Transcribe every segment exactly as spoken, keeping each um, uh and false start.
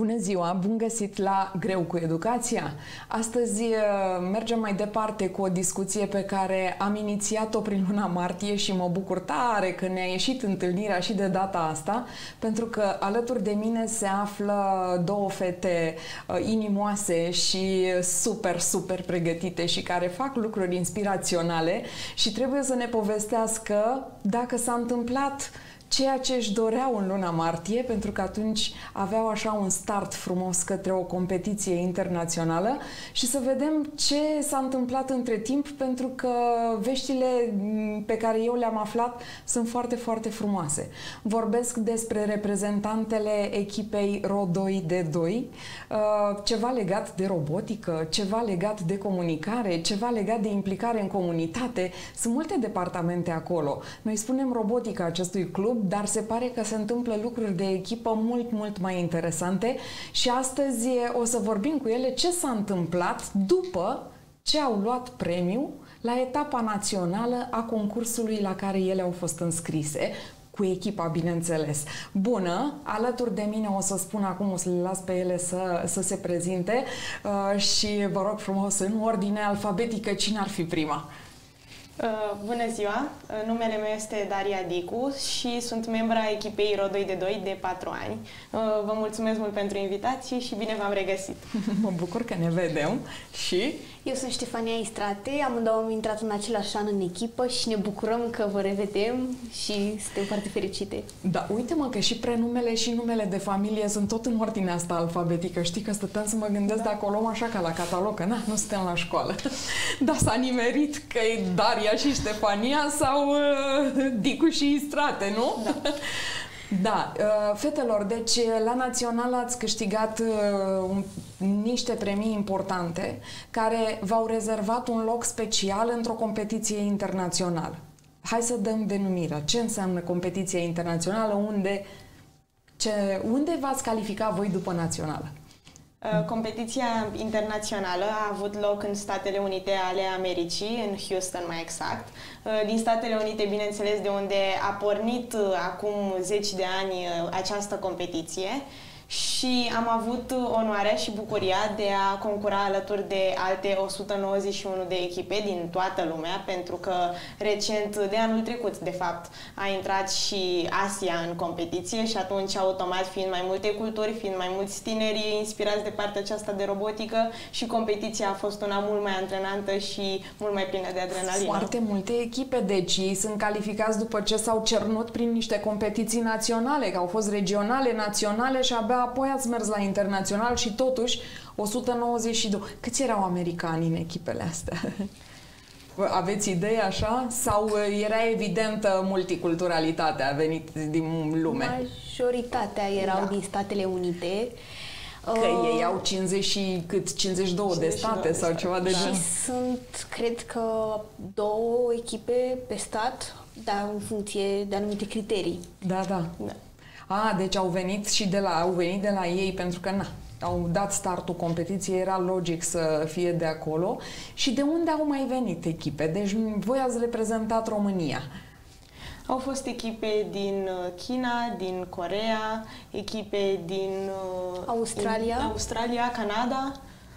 Bună ziua! Bun găsit la Greu cu Educația! Astăzi mergem mai departe cu o discuție pe care am inițiat-o prin luna martie și mă bucur tare că ne-a ieșit întâlnirea și de data asta, pentru că alături de mine se află două fete inimoase și super, super pregătite și care fac lucruri inspiraționale și trebuie să ne povestească dacă s-a întâmplat ceea ce își doreau în luna martie, pentru că atunci aveau așa un start frumos către o competiție internațională și să vedem ce s-a întâmplat între timp, pentru că veștile pe care eu le-am aflat sunt foarte, foarte frumoase. Vorbesc despre reprezentantele echipei R O doi D doi, ceva legat de robotică, ceva legat de comunicare, ceva legat de implicare în comunitate. Sunt multe departamente acolo. Noi spunem robotică acestui club, dar se pare că se întâmplă lucruri de echipă mult, mult mai interesante și astăzi o să vorbim cu ele ce s-a întâmplat după ce au luat premiu la etapa națională a concursului la care ele au fost înscrise, cu echipa, bineînțeles. Bună! Alături de mine o să spun acum, o să le las pe ele să, să se prezinte uh, și vă rog frumos, în ordine alfabetică, cine ar fi prima? Bună ziua! Numele meu este Daria Dicu și sunt membra echipei R O doi D doi de patru ani. Vă mulțumesc mult pentru invitație și bine v-am regăsit! Mă bucur că ne vedem și... Eu sunt Ștefania Istrate, amândouă am intrat în același an în echipă și ne bucurăm că vă revedem și suntem foarte fericite. Da, uite-mă că și prenumele și numele de familie sunt tot în ordinea asta alfabetică. Știi că stăteam să mă gândesc da. dacă o luăm așa ca la catalog, că na, nu suntem la școală. Dar s-a nimerit că e Daria și Ștefania sau uh, Dicu și Istrate, nu? Da. Da, fetelor, deci la Național ați câștigat uh, niște premii importante care v-au rezervat un loc special într-o competiție internațională. Hai să dăm denumirea. Ce înseamnă competiția internațională? Unde, ce, unde v-ați calificat voi după națională? Competiția internațională a avut loc în Statele Unite ale Americii, în Houston mai exact. Din Statele Unite, bineînțeles, de unde a pornit acum zeci de ani această competiție. Și am avut onoarea și bucuria de a concura alături de alte o sută nouăzeci și unu de echipe din toată lumea, pentru că recent, de anul trecut, de fapt, a intrat și Asia în competiție și atunci, automat, fiind mai multe culturi, fiind mai mulți tineri inspirați de partea aceasta de robotică, și competiția a fost una mult mai antrenantă și mult mai plină de adrenalină. Foarte multe echipe, deci ei sunt calificați după ce s-au cernut prin niște competiții naționale, că au fost regionale, naționale și abia apoi ați mers la internațional și totuși o sută nouăzeci și doi. Câți erau americani în echipele astea? Aveți idee așa? Sau era evidentă multiculturalitatea, a venit din lume? Majoritatea erau da. din Statele Unite. Că uh, ei au cincizeci și cât? cincizeci și doi de state de sau state. ceva de da. genul. Și sunt, cred că, două echipe pe stat, dar în funcție de anumite criterii. Da, da. da. A, deci au venit și de la, au venit de la ei pentru că na, au dat startul competiției, era logic să fie de acolo. Și de unde au mai venit echipe? Deci voi ați reprezentat România. Au fost echipe din China, din Coreea, echipe din Australia, din Australia, Canada.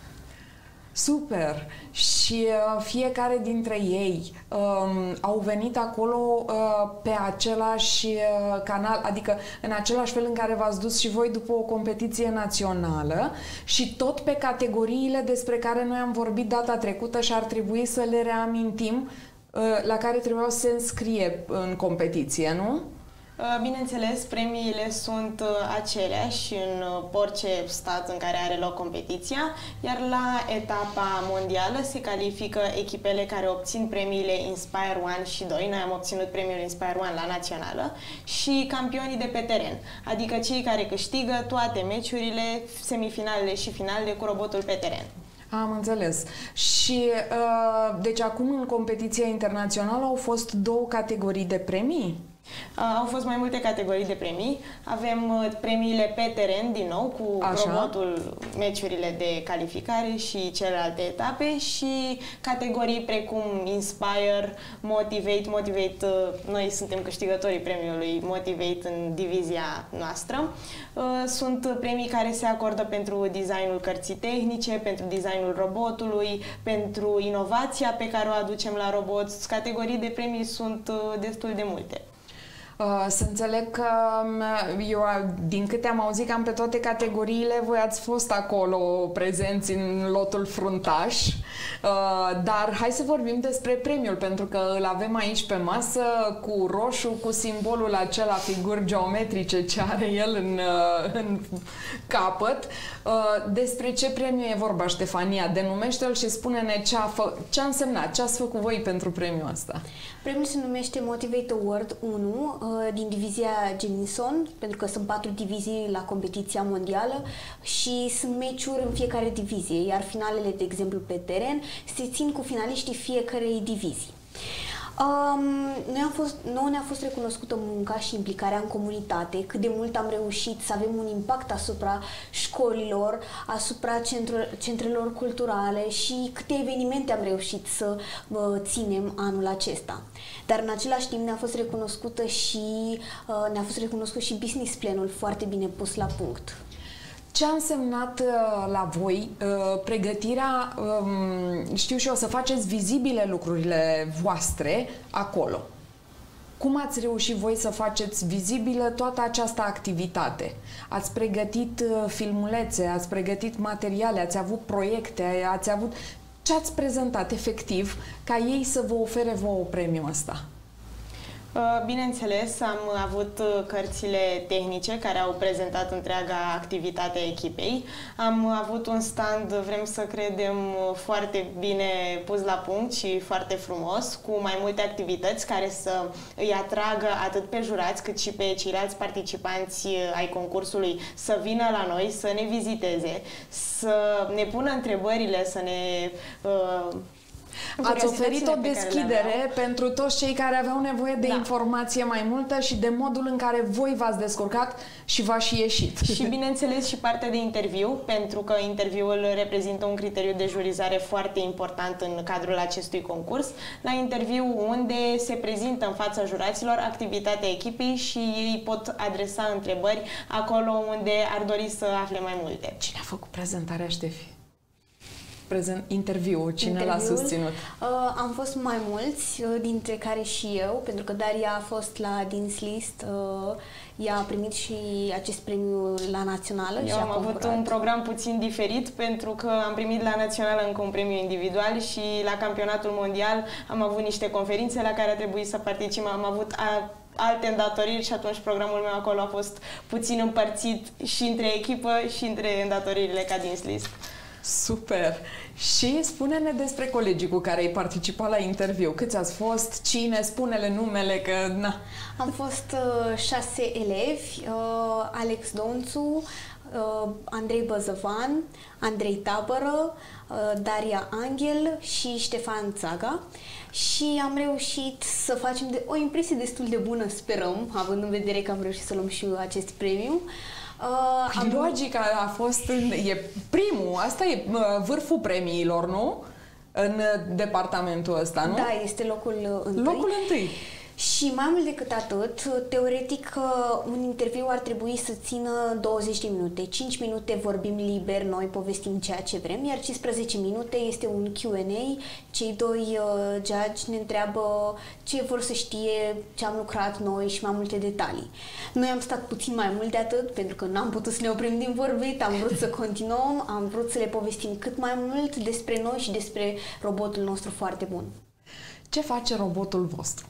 Super! Și uh, fiecare dintre ei um, au venit acolo uh, pe același uh, canal, adică în același fel în care v-ați dus și voi după o competiție națională și tot pe categoriile despre care noi am vorbit data trecută și ar trebui să le reamintim, uh, la care trebuiau să se înscrie în competiție, nu? Bineînțeles, premiile sunt aceleași în orice stat în care are loc competiția, iar la etapa mondială se califică echipele care obțin premiile Inspire unu și doi. Noi am obținut premiul Inspire unu la națională și campionii de pe teren, adică cei care câștigă toate meciurile, semifinalele și finalele cu robotul pe teren. Am înțeles. Și uh, deci acum în competiția internațională au fost două categorii de premii? Au fost mai multe categorii de premii. Avem premiile pe teren, din nou, cu Așa. robotul, meciurile de calificare și celelalte etape și categorii precum Inspire, Motivate. Motivate, noi suntem câștigătorii premiului Motivate în divizia noastră. Sunt premii care se acordă pentru designul cărții tehnice, pentru designul robotului, pentru inovația pe care o aducem la robot. Categorii de premii sunt destul de multe. Uh, să înțeleg că eu, din câte am auzit, cam pe toate categoriile voi ați fost acolo prezenți în lotul fruntaș, uh, dar hai să vorbim despre premiul, pentru că îl avem aici pe masă cu roșu, cu simbolul acela, figuri geometrice ce are el în, uh, în capăt. Uh, despre ce premiu e vorba, Ștefania? Denumește-l și spune-ne ce a, fă, ce a însemnat, ce ați făcut voi pentru premiul ăsta. Premiul se numește Motivate Award unu din divizia Gemison, pentru că sunt patru divizii la competiția mondială și sunt meciuri în fiecare divizie, iar finalele, de exemplu, pe teren se țin cu finaliștii fiecarei divizii. Um, noi am fost, nouă ne-a fost recunoscută munca și implicarea în comunitate, cât de mult am reușit să avem un impact asupra școlilor, asupra centru, centrelor culturale și câte evenimente am reușit să uh, ținem anul acesta. Dar în același timp ne-a fost recunoscută și uh, ne-a fost recunoscut și business planul foarte bine pus la punct. Ce a însemnat uh, la voi uh, pregătirea, um, știu și eu, să faceți vizibile lucrurile voastre acolo? Cum ați reușit voi să faceți vizibilă toată această activitate? Ați pregătit uh, filmulețe, ați pregătit materiale, ați avut proiecte, ați avut... Ce ați prezentat efectiv ca ei să vă ofere vouă premiul ăsta? Bineînțeles, am avut cărțile tehnice care au prezentat întreaga activitate a echipei. Am avut un stand, vrem să credem, foarte bine pus la punct și foarte frumos, cu mai multe activități care să îi atragă atât pe jurați cât și pe ceilalți participanți ai concursului să vină la noi, să ne viziteze, să ne pună întrebările, să ne... Uh, Ați oferit o deschidere pentru toți cei care aveau nevoie de da. informație mai multă și de modul în care voi v-ați descurcat și v-a și ieșit. Și bineînțeles și partea de interviu, pentru că interviul reprezintă un criteriu de jurizare foarte important în cadrul acestui concurs. La interviu unde se prezintă în fața juraților activitatea echipei și ei pot adresa întrebări acolo unde ar dori să afle mai multe. Cine a făcut prezentarea, Ștefi? Prezent, interviul, cine l-a susținut? Uh, am fost mai mulți, uh, dintre care și eu, pentru că Daria a fost la Dean's List, uh, ea a primit și acest premiu la națională. Eu și am a avut un program puțin diferit, pentru că am primit la națională încă un premiu individual și la campionatul mondial am avut niște conferințe la care a trebuit să particip, am avut a, alte îndatoriri și atunci programul meu acolo a fost puțin împărțit și între echipă și între îndatoririle ca Dean's List. Super! Și spune-ne despre colegii cu care ai participat la interviu. Câți ați fost? Cine? Spune-le numele, că... Na. Am fost uh, șase elevi, uh, Alex Donțu, uh, Andrei Băzăvan, Andrei Tabără, uh, Daria Anghel și Ștefan Țaga. Și am reușit să facem de, o impresie destul de bună, sperăm, având în vedere că am reușit să luăm și acest premiu. Uh, am... Logica a fost, în, e primul, asta e vârful premiilor, nu? În departamentul ăsta, nu? Da, este locul întâi. Locul întâi. Și mai mult decât atât, teoretic un interviu ar trebui să țină douăzeci de minute. cinci minute vorbim liber, noi povestim ceea ce vrem, iar cincisprezece minute este un Q and A. Cei doi uh, judge ne întreabă ce vor să știe, ce am lucrat noi și mai multe detalii. Noi am stat puțin mai mult de atât, pentru că n-am putut să ne oprim din vorbit, am vrut să continuăm, am vrut să le povestim cât mai mult despre noi și despre robotul nostru foarte bun. Ce face robotul vostru?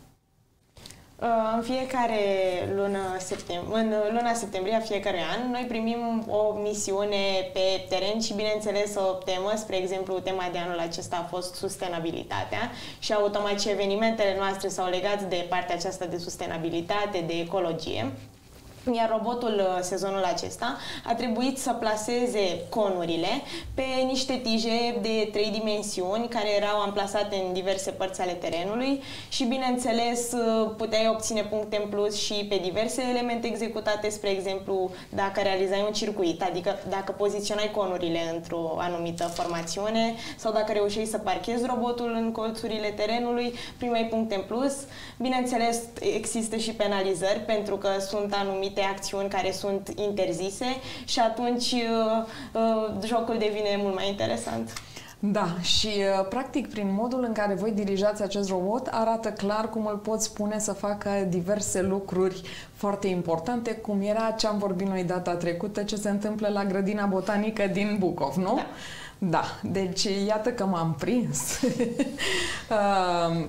În fiecare lună septembrie, în luna septembrie a fiecărui an, noi primim o misiune pe teren și, bineînțeles, o temă. Spre exemplu, tema de anul acesta a fost sustenabilitatea și automat și evenimentele noastre s-au legat de partea aceasta de sustenabilitate, de ecologie. Iar robotul sezonul acesta a trebuit să plaseze conurile pe niște tije de trei dimensiuni care erau amplasate în diverse părți ale terenului și, bineînțeles, puteai obține puncte în plus și pe diverse elemente executate, spre exemplu, dacă realizai un circuit, adică dacă poziționai conurile într-o anumită formațiune sau dacă reușeai să parchezi robotul în colțurile terenului, primeai puncte în plus. Bineînțeles, există și penalizări pentru că sunt anumite acțiuni care sunt interzise și atunci uh, uh, jocul devine mult mai interesant. Da, și uh, practic prin modul în care voi dirijați acest robot arată clar cum îl poți pune să facă diverse lucruri foarte importante, cum era ce am vorbit noi data trecută, ce se întâmplă la grădina botanică din Bucov, nu? Da. Da, deci iată că m-am prins. uh,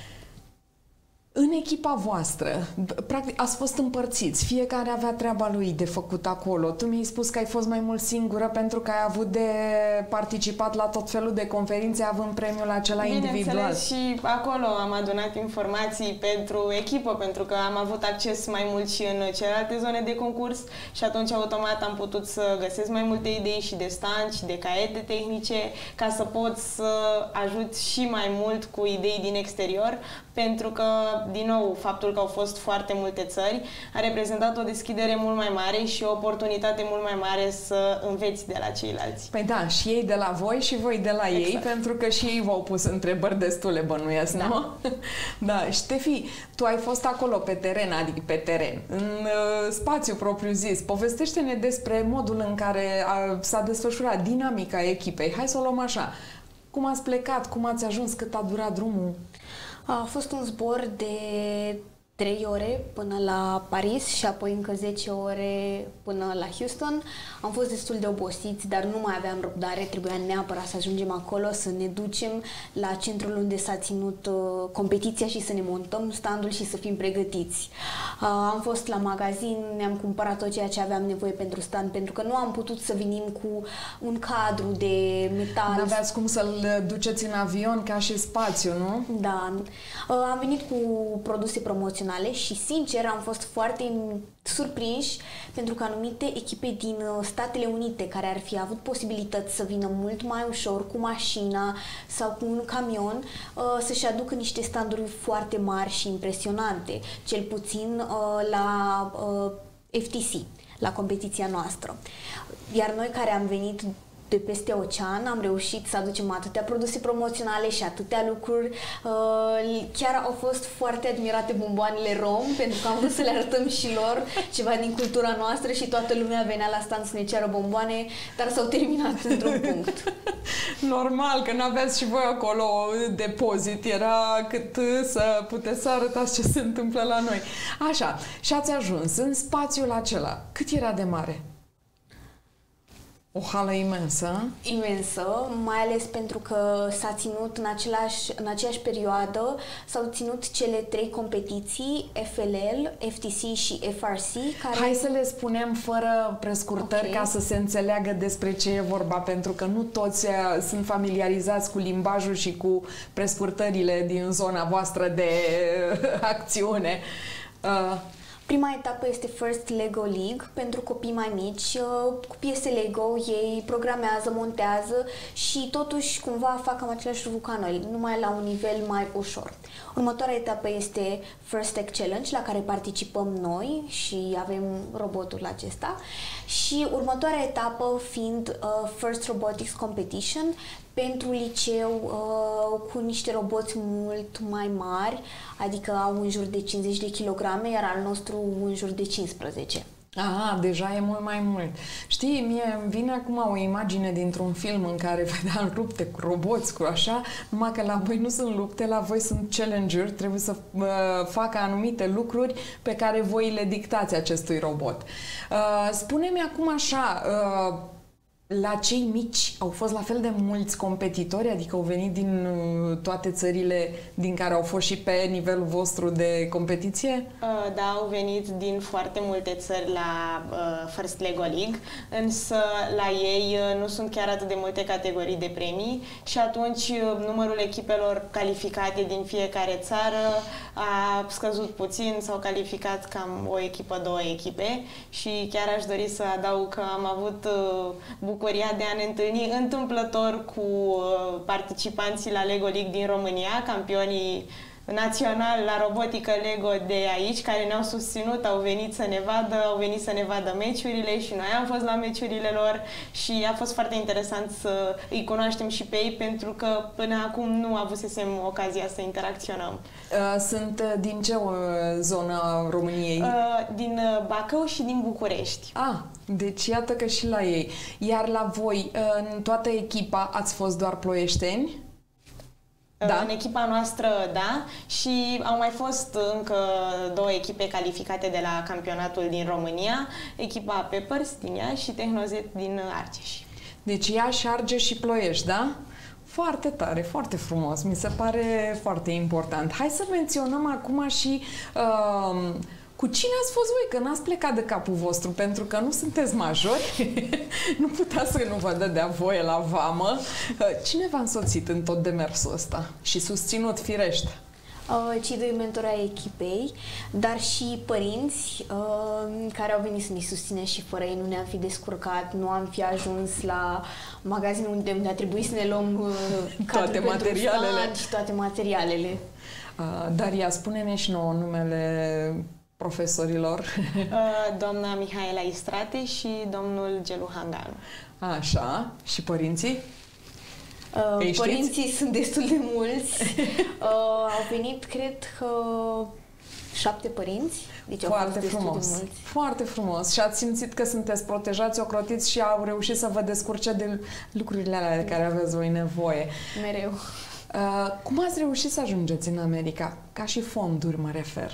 În echipa voastră, practic, ați fost împărțiți, fiecare avea treaba lui de făcut acolo. Tu mi-ai spus că ai fost mai mult singură pentru că ai avut de participat la tot felul de conferințe având premiul acela individual. Bineînțeles, și acolo am adunat informații pentru echipă, pentru că am avut acces mai mult și în celelalte zone de concurs și atunci automat am putut să găsesc mai multe idei și de stand și de caiete tehnice ca să pot să ajut și mai mult cu idei din exterior, pentru că, din nou, faptul că au fost foarte multe țări a reprezentat o deschidere mult mai mare și o oportunitate mult mai mare să înveți de la ceilalți. Păi da, și ei de la voi și voi de la exact. ei, pentru că și ei v-au pus întrebări destule, bănuiesc, da. nu? Da, Ștefi, tu ai fost acolo pe teren, adică pe teren, în uh, spațiu propriu-zis. Povestește-ne despre modul în care s-a desfășurat dinamica echipei. Hai să o luăm așa. Cum ați plecat? Cum ați ajuns? Cât a durat drumul? A fost un zbor de trei ore până la Paris și apoi încă zece ore până la Houston. Am fost destul de obosiți, dar nu mai aveam răbdare, trebuia neapărat să ajungem acolo, să ne ducem la centrul unde s-a ținut uh, competiția și să ne montăm standul și să fim pregătiți. Uh, am fost la magazin, ne-am cumpărat tot ceea ce aveam nevoie pentru stand, pentru că nu am putut să venim cu un cadru de metal. N-aveați cum să-l duceți în avion ca și spațiu, nu? Da. Uh, am venit cu produse promoționale și, sincer, am fost foarte surprinși pentru că anumite echipe din Statele Unite care ar fi avut posibilități să vină mult mai ușor cu mașina sau cu un camion să-și aducă niște standuri foarte mari și impresionante, cel puțin la F T C, la competiția noastră. Iar noi care am venit de peste ocean, am reușit să aducem atâtea produse promoționale și atâtea lucruri. Chiar au fost foarte admirate bomboanele rom, pentru că am vrut să le arătăm și lor ceva din cultura noastră și toată lumea venea la stand să ne ceară bomboane, dar s-au terminat într-un punct. Normal, că n-aveați și voi acolo depozit, era cât să puteți să arătați ce se întâmplă la noi. Așa, și ați ajuns în spațiul acela. Cât era de mare? O hală imensă. Imensă, mai ales pentru că s-a ținut în, același, în aceeași perioadă, s-au ținut cele trei competiții, F L L, F T C și F R C. Care... Hai să le spunem fără prescurtări, okay, ca să se înțeleagă despre ce e vorba, pentru că nu toți sunt familiarizați cu limbajul și cu prescurtările din zona voastră de acțiune. Uh, Prima etapă este First Lego League pentru copii mai mici. Cu piese Lego ei programează, montează și totuși cumva fac cam același lucru ca noi, numai la un nivel mai ușor. Următoarea etapă este First Tech Challenge, la care participăm noi și avem robotul acesta. Și următoarea etapă fiind uh, First Robotics Competition pentru liceu, uh, cu niște roboți mult mai mari, adică au în jur de cincizeci de kilograme, iar al nostru în jur de cincisprezece. Aha, deja e mult mai mult. Știi, mie îmi vine acum o imagine dintr-un film în care vedeam lupte cu roboți, cu așa, numai că la voi nu sunt lupte, la voi sunt challenge-uri, trebuie să uh, facă anumite lucruri pe care voi le dictați acestui robot. Uh, spune-mi acum așa, uh, La cei mici au fost la fel de mulți competitori, adică au venit din toate țările din care au fost și pe nivelul vostru de competiție? Da, au venit din foarte multe țări la First Lego League, însă la ei nu sunt chiar atât de multe categorii de premii și atunci numărul echipelor calificate din fiecare țară a scăzut puțin, s-au calificat cam o echipă, două echipe și chiar aș dori să adaug că am avut bucuria de a ne întâlni întâmplător cu participanții la Lego League din România, campionii naționali la robotică Lego de aici, care ne-au susținut, au venit să ne vadă, au venit să ne vadă meciurile și noi am fost la meciurile lor și a fost foarte interesant să îi cunoaștem și pe ei, pentru că până acum nu avusesem ocazia să interacționăm. Sunt din ce zonă a României? Din Bacău și din București. Ah, deci iată că și la ei. Iar la voi, în toată echipa, ați fost doar ploieșteni? Da. În echipa noastră, da, și au mai fost încă două echipe calificate de la campionatul din România, echipa Peppers din Iași și Tehnozet din Argeș. Deci Iași, Argeș și Ploiești, da? Foarte tare, foarte frumos, mi se pare foarte important. Hai să menționăm acum și uh, cu cine ați fost voi, că n-ați plecat de capul vostru, pentru că nu sunteți majori, nu puteați să nu vă dădea voie la vamă. Cine v-a însoțit în tot demersul ăsta și susținut, firește? Uh, cei doi mentori ai echipei, dar și părinți uh, care au venit să ne susține și fără ei nu ne-am fi descurcat, nu am fi ajuns la magazinul unde ne-a trebuit să ne luăm uh, toate materialele. Și toate materialele. Uh, Daria, spune-ne și nouă numele profesorilor. Doamna Mihaela Istrate și domnul Gelu Hanganu. Așa. Și părinții? Uh, părinții știți? Sunt destul de mulți. Uh, au venit, cred că, șapte părinți. Deci foarte frumos. De mulți. Foarte frumos. Și ați simțit că sunteți protejați, ocrotiți și au reușit să vă descurce de lucrurile alea de care aveți voi nevoie. Mereu. Uh, cum ați reușit să ajungeți în America? Ca și fonduri, mă refer.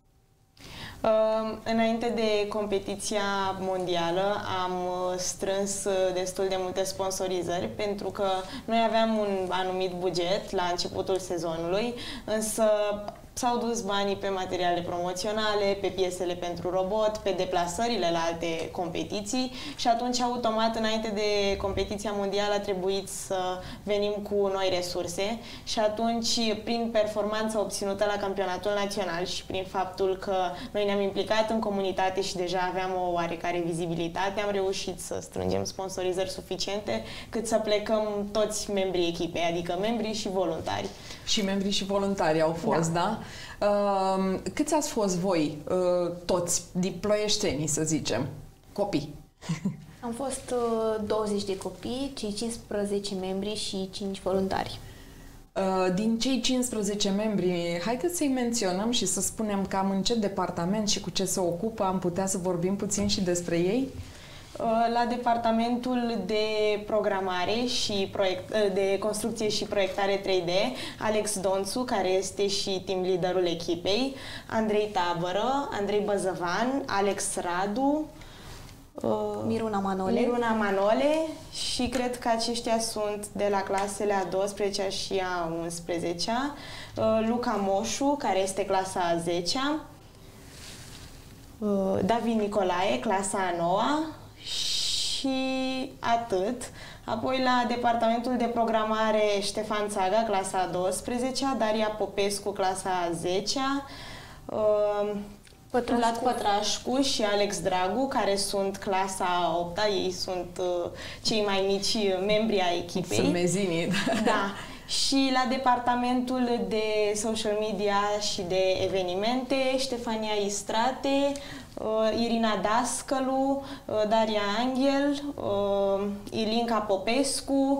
Uh, înainte de competiția mondială am strâns destul de multe sponsorizări, pentru că noi aveam un anumit buget la începutul sezonului, însă s-au dus banii pe materiale promoționale, pe piesele pentru robot, pe deplasările la alte competiții și atunci automat înainte de competiția mondială a trebuit să venim cu noi resurse și atunci prin performanța obținută la campionatul național și prin faptul că noi ne-am implicat în comunitate și deja aveam o oarecare vizibilitate, am reușit să strângem sponsorizări suficiente cât să plecăm toți membrii echipei, adică membrii și voluntari. Și membrii și voluntari au fost, da? da? Uh, câți ați fost voi, uh, toți, din ploieștenii, să zicem, copii? Am fost uh, douăzeci de copii, cei cincisprezece membri și cinci voluntari. Uh, din cei cincisprezece membri, haideți să-i menționăm și să spunem cam în ce departament și cu ce se ocupă, am putea să vorbim puțin și despre ei? La departamentul de programare și proiect, de construcție și proiectare trei D, Alex Donțu, care este și team leaderul echipei, Andrei Tabără, Andrei Băzăvan, Alex Radu, Miruna Manole. Miruna Manole și cred că aceștia sunt de la clasele a douăsprezecea și a unsprezecea, Luca Moșu, care este clasa a zecea, David Nicolae, clasa a noua, și atât. Apoi la departamentul de programare Ștefan Țaga, clasa a douăsprezecea, Daria Popescu, clasa a zecea, Vlad Pătrașcu și Alex Dragu, care sunt clasa a opta, ei sunt uh, cei mai mici membri ai echipei. Sunt mezinii. Da. Și la departamentul de social media și de evenimente, Ștefania Istrate, uh, Irina Dascălu, uh, Daria Anghel, uh, Ilinca Popescu,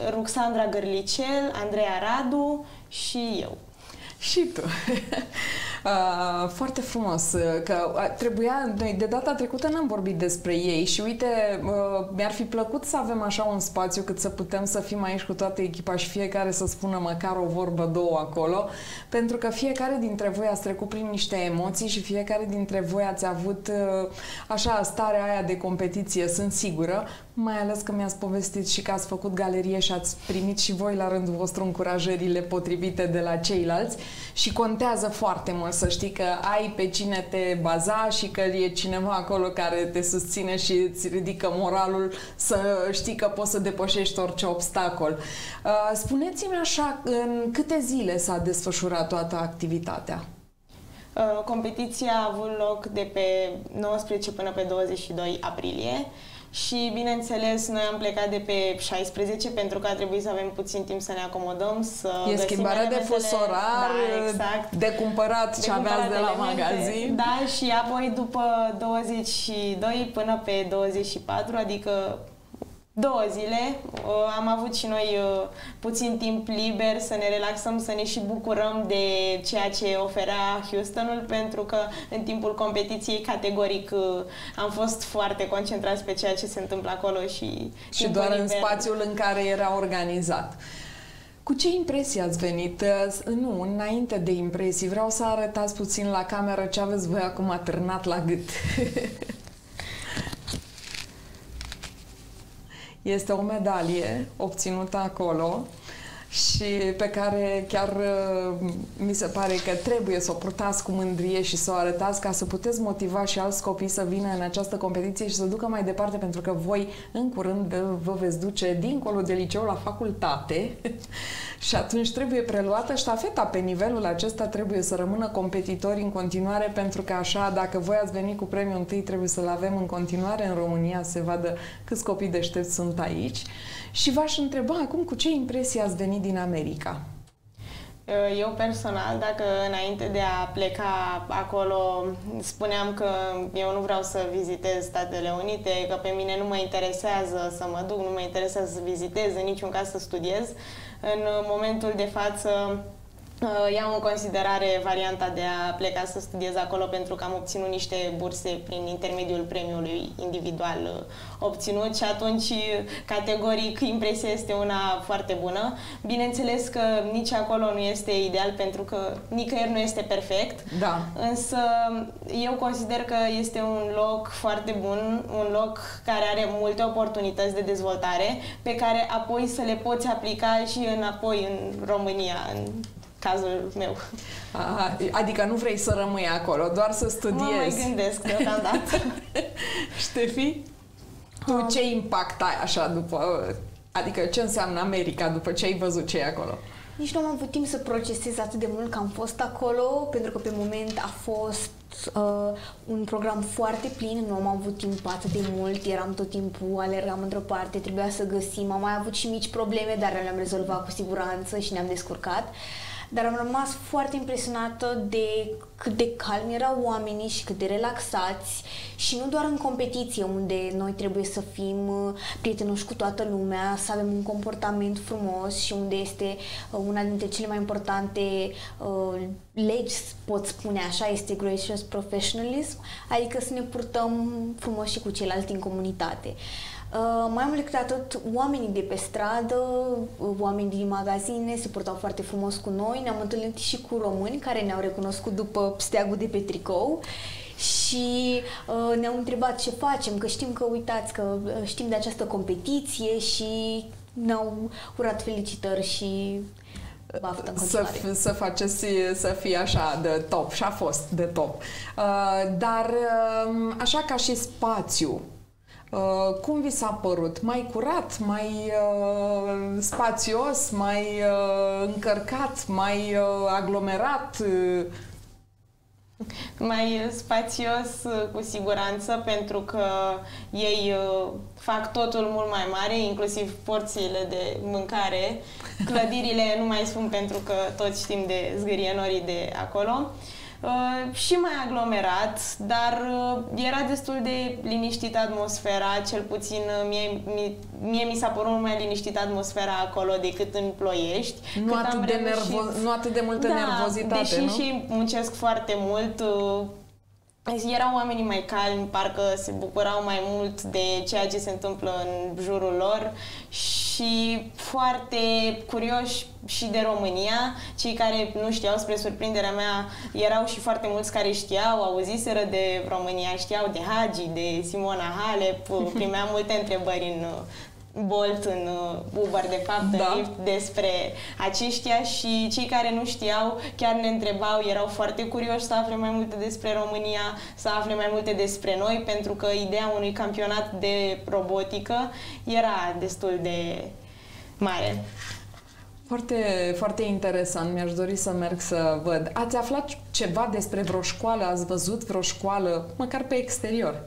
Ruxandra Gărlicel, Andreea Radu și eu. Și tu. Uh, foarte frumos, că trebuia, noi de data trecută n-am vorbit despre ei și uite, uh, mi-ar fi plăcut să avem așa un spațiu cât să putem să fim aici cu toată echipa și fiecare să spună măcar o vorbă, două acolo, pentru că fiecare dintre voi ați trecut prin niște emoții și fiecare dintre voi ați avut uh, așa starea aia de competiție, sunt sigură, mai ales că mi-ați povestit și că ați făcut galerie și ați primit și voi la rândul vostru încurajările potrivite de la ceilalți și contează foarte mult să știi că ai pe cine te baza și că e cineva acolo care te susține și îți ridică moralul să știi că poți să depășești orice obstacol. Spuneți-mi așa, în câte zile s-a desfășurat toată activitatea? Competiția a avut loc de pe nouăsprezece până pe douăzeci și doi aprilie. Și, bineînțeles, noi am plecat de pe șaisprezece pentru că a trebuit să avem puțin timp să ne acomodăm, să e găsim schimbare de fus orar, da, exact. de cumpărat ce aveați de la magazin. Da, și apoi după douăzeci și doi până pe douăzeci și patru, adică două zile, am avut și noi puțin timp liber să ne relaxăm, să ne și bucurăm de ceea ce oferea Houstonul, pentru că în timpul competiției categoric am fost foarte concentrați pe ceea ce se întâmplă acolo și și doar liber. În spațiul în care era organizat. Cu ce impresii ați venit? Nu, înainte de impresii, vreau să arătați puțin la cameră ce aveți voi acum atârnat la gât. Este o medalie obținută acolo și pe care chiar mi se pare că trebuie să o purtați cu mândrie și să o arătați ca să puteți motiva și alți copii să vină în această competiție și să ducă mai departe, pentru că voi în curând vă veți duce dincolo de liceu la facultate și atunci trebuie preluată ștafeta pe nivelul acesta, trebuie să rămână competitori în continuare, pentru că așa, dacă voi ați venit cu premiul întâi, trebuie să-l avem în continuare în România, să se vadă câți copii deștepți sunt aici. Și v-aș întreba acum cu ce impresii ați venit din America? Eu personal, dacă înainte de a pleca acolo spuneam că eu nu vreau să vizitez Statele Unite, că pe mine nu mă interesează să mă duc, nu mă interesează să vizitez, în niciun caz să studiez, în momentul de față iau în considerare varianta de a pleca să studiez acolo, pentru că am obținut niște burse prin intermediul premiului individual obținut și atunci, categoric, impresia este una foarte bună. Bineînțeles că nici acolo nu este ideal, pentru că nicăieri nu este perfect, da. Însă eu consider că este un loc foarte bun, un loc care are multe oportunități de dezvoltare, pe care apoi să le poți aplica și înapoi în România, în cazul meu. Aha, adică nu vrei să rămâi acolo, doar să studiezi. Mă mai gândesc deocamdată. Ștefi? Tu ce impact ai așa după... Adică ce înseamnă America după ce ai văzut ce e acolo? Nici nu am avut timp să procesez atât de mult că am fost acolo, pentru că pe moment a fost uh, un program foarte plin, nu am avut timp atât de mult, eram tot timpul, alergam într-o parte, trebuia să găsim, am mai avut și mici probleme, dar le-am rezolvat cu siguranță și ne-am descurcat. Dar am rămas foarte impresionată de cât de calmi erau oamenii și cât de relaxați, și nu doar în competiție, unde noi trebuie să fim prietenoși cu toată lumea, să avem un comportament frumos și unde este una dintre cele mai importante uh, legi, pot spune așa, este gracious professionalism, adică să ne purtăm frumos și cu ceilalți din comunitate. Uh, mai mult decât atât, oamenii de pe stradă, uh, oamenii din magazine se purtau foarte frumos cu noi, ne-am întâlnit și cu români care ne-au recunoscut după steagul de pe tricou și uh, ne-au întrebat ce facem, că știm că, uitați, că uh, știm de această competiție și ne-au urat felicitări și baftă în continuare. Să, să faceți să fie așa de top, și a fost de top. Uh, dar uh, așa ca și spațiu, Uh, cum vi s-a părut? Mai curat, mai uh, spațios, mai uh, încărcat, mai uh, aglomerat? Uh... Mai spațios, cu siguranță, pentru că ei uh, fac totul mult mai mare, inclusiv porțiile de mâncare. Clădirile nu mai spun, pentru că toți știm de zgârienorii de acolo. uh, și mai aglomerat, dar uh, era destul de liniștită atmosfera, cel puțin uh, mie, mie, mie mi s-a părut mai liniștită atmosfera acolo decât în Ploiești. Nu, atât de, reușit... nervo- nu atât de multă da, nervozitate, deși nu? și muncesc foarte mult, uh, erau oamenii mai calmi, parcă se bucurau mai mult de ceea ce se întâmplă în jurul lor și foarte curioși și de România. Cei care nu știau, spre surprinderea mea, erau și foarte mulți care știau, auziseră de România, știau de Hagi, de Simona Halep, primeam multe întrebări în Bolt, în Uber, de fapt, da. În lift, despre aceștia și cei care nu știau chiar ne întrebau, erau foarte curioși să afle mai multe despre România, să afle mai multe despre noi, pentru că ideea unui campionat de robotică era destul de mare. Foarte, foarte interesant, mi-aș dori să merg să văd. Ați aflat ceva despre vreo școală? Ați văzut vreo școală, măcar pe exterior?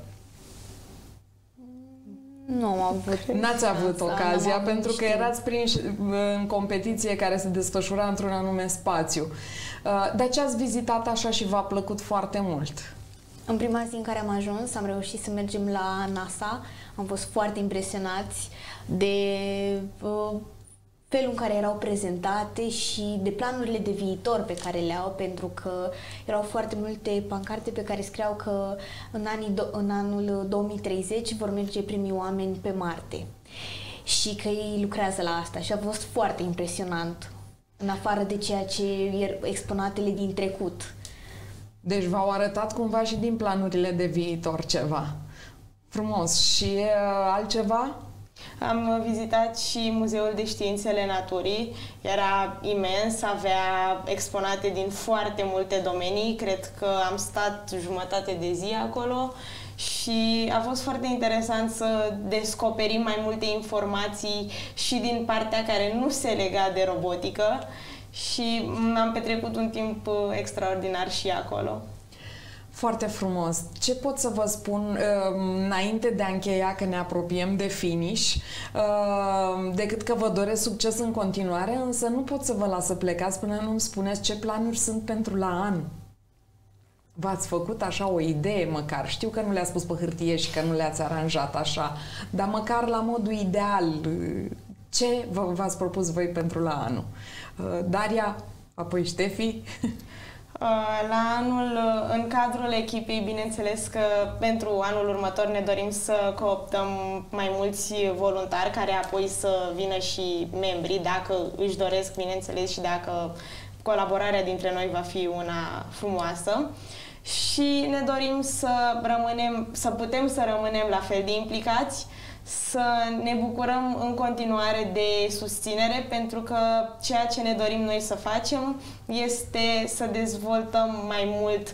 Nu am avut. N-ați avut ocazia, pentru că erați prinși în competiție care se desfășura într-un anume spațiu. Dar ce ați vizitat așa și v-a plăcut foarte mult? În prima zi în care am ajuns, am reușit să mergem la NASA. Am fost foarte impresionați de uh, felul în care erau prezentate și de planurile de viitor pe care le au, pentru că erau foarte multe pancarte pe care scriau că în, anii în anul două mii treizeci vor merge primii oameni pe Marte și că ei lucrează la asta și a fost foarte impresionant, în afară de ceea ce erau exponatele din trecut. Deci v-au arătat cumva și din planurile de viitor ceva. Frumos. Și uh, altceva? Am vizitat și Muzeul de Științele Naturii, era imens, avea exponate din foarte multe domenii, cred că am stat jumătate de zi acolo și a fost foarte interesant să descoperim mai multe informații și din partea care nu se lega de robotică și am petrecut un timp extraordinar și acolo. Foarte frumos. Ce pot să vă spun înainte de a încheia, că ne apropiem de finish, decât că vă doresc succes în continuare, însă nu pot să vă las să plecați până nu îmi spuneți ce planuri sunt pentru la anul. V-ați făcut așa o idee măcar? Știu că nu le-ați spus pe hârtie și că nu le-ați aranjat așa, dar măcar la modul ideal, ce v-ați propus voi pentru la anul? Daria, apoi Ștefi... La anul, în cadrul echipei, bineînțeles că pentru anul următor ne dorim să cooptăm mai mulți voluntari care apoi să vină și membri, dacă își doresc, bineînțeles, și dacă colaborarea dintre noi va fi una frumoasă. Și ne dorim să rămânem, să putem să rămânem la fel de implicați, să ne bucurăm în continuare de susținere, pentru că ceea ce ne dorim noi să facem este să dezvoltăm mai mult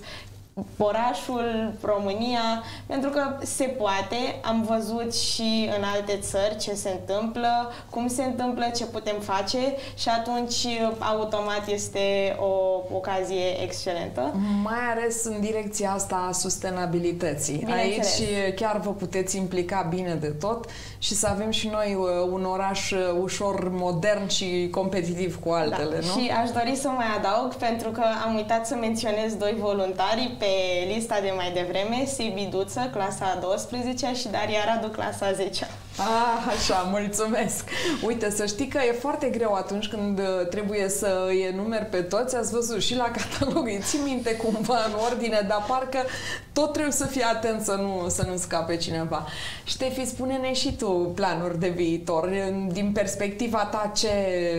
orașul, România, pentru că se poate. Am văzut și în alte țări ce se întâmplă, cum se întâmplă, ce putem face și atunci automat este o ocazie excelentă. Mai ales în direcția asta a sustenabilității. Aici chiar vă puteți implica bine de tot și să avem și noi un oraș ușor modern și competitiv cu altele, da. Nu? Și aș dori să mai adaug, pentru că am uitat să menționez doi voluntari pe lista de mai devreme, Sebi Duță, clasa a douăsprezecea și Daria Radu, clasa a zecea. Ah, așa, mulțumesc! Uite, să știi că e foarte greu atunci când trebuie să îi enumeri pe toți. Ați văzut și la catalog, îi ții minte cumva în ordine, dar parcă tot trebuie să fii atent să nu, să nu scape cineva. Ștefi, spune-ne și tu planuri de viitor. Din perspectiva ta, ce,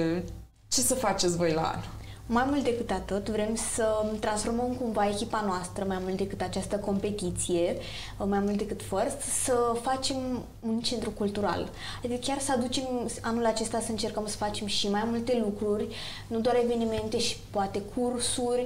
ce să faceți voi la anul? Mai mult decât atât, vrem să transformăm cumva echipa noastră, mai mult decât această competiție, mai mult decât First, să facem un centru cultural. Adică chiar să aducem anul acesta, să încercăm să facem și mai multe lucruri, nu doar evenimente și poate cursuri,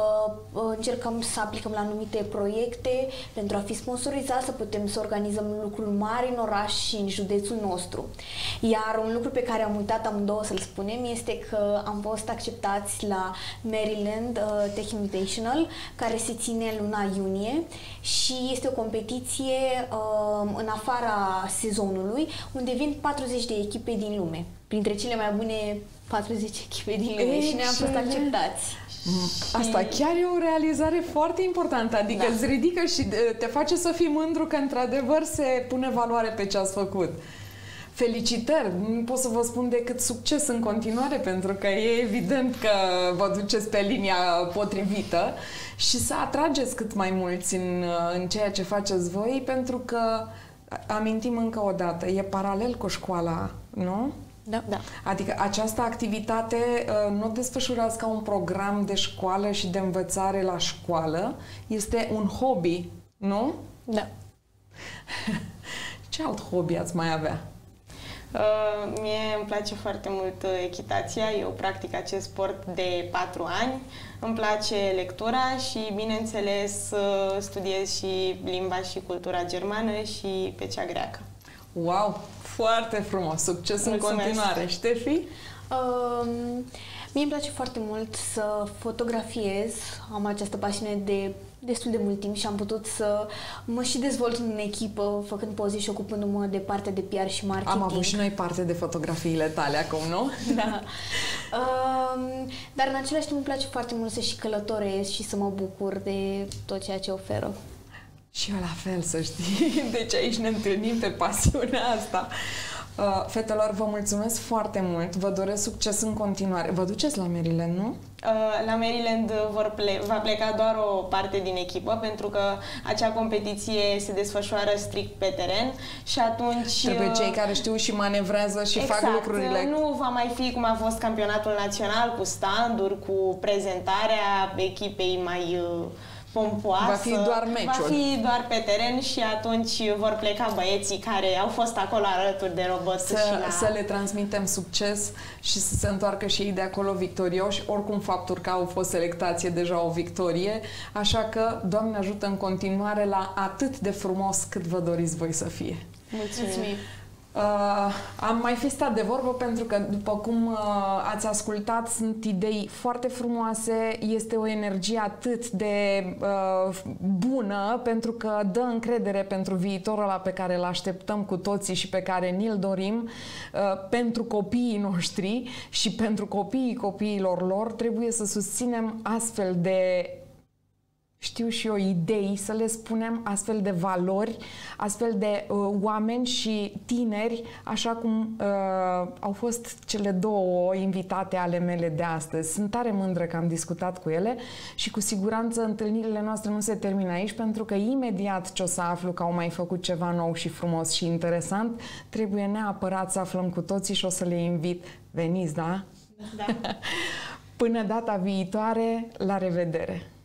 încercăm să aplicăm la anumite proiecte pentru a fi sponsorizați, să putem să organizăm lucruri mari în oraș și în județul nostru. Iar un lucru pe care am uitat amândouă să-l spunem este că am fost acceptați la Maryland uh, Tech Invitational, care se ține în luna iunie și este o competiție uh, în afara sezonului, unde vin patruzeci de echipe din lume. printre cele mai bune patruzeci echipe din lume și noi am fost acceptați. Asta chiar e o realizare foarte importantă, adică da. îți ridică și te face să fii mândru că într-adevăr se pune valoare pe ce ați făcut. Felicitări! Nu pot să vă spun decât succes în continuare, pentru că e evident că vă duceți pe linia potrivită și să atrageți cât mai mulți în, în ceea ce faceți voi, pentru că, amintim încă o dată, e paralel cu școala, nu? Da. Da. Adică această activitate uh, nu o desfășurați ca un program de școală și de învățare la școală, este un hobby, nu? Da. Ce alt hobby ați mai avea? Uh, mie îmi place foarte mult uh, echitația, eu practic acest sport de patru ani, îmi place lectura și, bineînțeles, uh, studiez și limba și cultura germană și pe cea greacă. Wow! Foarte frumos! Succes Mulțumesc. În continuare! Ștefi? Uh, mie îmi place foarte mult să fotografiez, am această pasiune de destul de mult timp și am putut să mă și dezvolt în echipă, făcând poze și ocupându-mă de partea de P R și marketing. Am avut și noi parte de fotografiile tale acum, nu? Da. Um, dar în același timp îmi place foarte mult să și călătoresc și să mă bucur de tot ceea ce oferă. Și eu la fel, să știi. Deci aici ne întâlnim pe pasiunea asta. Uh, fetelor, vă mulțumesc foarte mult. Vă doresc succes în continuare. Vă duceți la Maryland, nu? Uh, la Maryland vor ple va pleca doar o parte din echipă, pentru că acea competiție se desfășoară strict pe teren și atunci... Trebuie cei care știu și manevrează și exact, fac lucrurile. Nu va mai fi cum a fost campionatul național, cu standuri, cu prezentarea echipei mai... Uh, pompoasă. Va fi doar meciul. Va fi doar pe teren și atunci vor pleca băieții care au fost acolo alături de robot. Să, și la... să le transmitem succes și să se întoarcă și ei de acolo victorioși. Oricum, faptul că au fost selectați e deja o victorie. Așa că, Doamne ajută în continuare la atât de frumos cât vă doriți voi să fie. Mulțumim! Mulțumim. Uh, am mai fi stat de vorbă pentru că, după cum uh, ați ascultat, sunt idei foarte frumoase, este o energie atât de uh, bună, pentru că dă încredere pentru viitorul ăla pe care îl așteptăm cu toții și pe care ni-l dorim, uh, pentru copiii noștri și pentru copiii copiilor lor. Trebuie să susținem astfel de, știu și eu, idei, să le spunem, astfel de valori, astfel de uh, oameni și tineri, așa cum uh, au fost cele două invitate ale mele de astăzi. Sunt tare mândră că am discutat cu ele și cu siguranță întâlnirile noastre nu se termină aici, pentru că imediat ce o să aflu că au mai făcut ceva nou și frumos și interesant, trebuie neapărat să aflăm cu toții și o să le invit. Veniți, da? Da. Până data viitoare, la revedere!